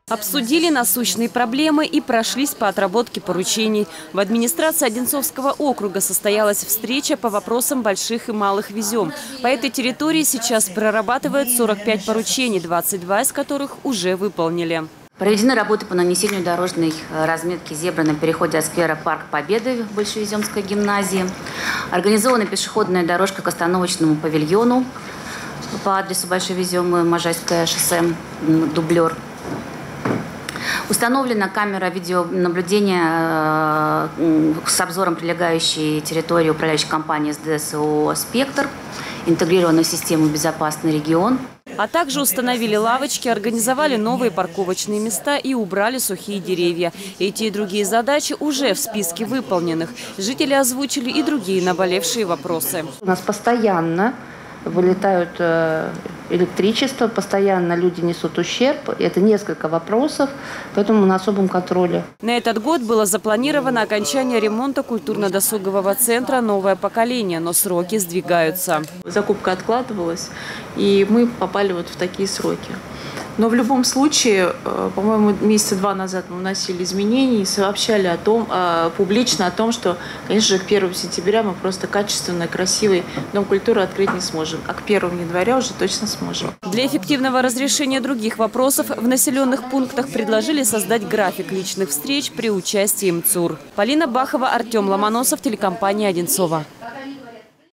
Обсудили насущные проблемы и прошлись по отработке поручений. В администрации Одинцовского округа состоялась встреча по вопросам больших и малых Везем. По этой территории сейчас прорабатывают 45 поручений, 22 из которых уже выполнили. Проведены работы по нанесению дорожной разметки зебры на переходе от сквера Парк Победы в Большевеземской гимназии. Организована пешеходная дорожка к остановочному павильону по адресу Большевезем и Можайское шоссе, дублер. Установлена камера видеонаблюдения с обзором прилегающей территории управляющей компании СДСО «Спектр», интегрированную систему «Безопасный регион». А также установили лавочки, организовали новые парковочные места и убрали сухие деревья. Эти и другие задачи уже в списке выполненных. Жители озвучили и другие наболевшие вопросы. У нас постоянно вылетают электричество, постоянно люди несут ущерб. Это несколько вопросов, поэтому мы на особом контроле. На этот год было запланировано окончание ремонта культурно-досугового центра «Новое поколение», но сроки сдвигаются. Закупка откладывалась, и мы попали вот в такие сроки. Но в любом случае, по-моему, месяца 2 назад мы вносили изменения и сообщали публично о том, что, конечно же, к 1 сентября мы просто качественно, красивый Дом культуры открыть не сможем. А к 1 января уже точно сможем. Для эффективного разрешения других вопросов в населенных пунктах предложили создать график личных встреч при участии МЦУР. Полина Бахова, Артем Ломоносов, телекомпания «Одинцова».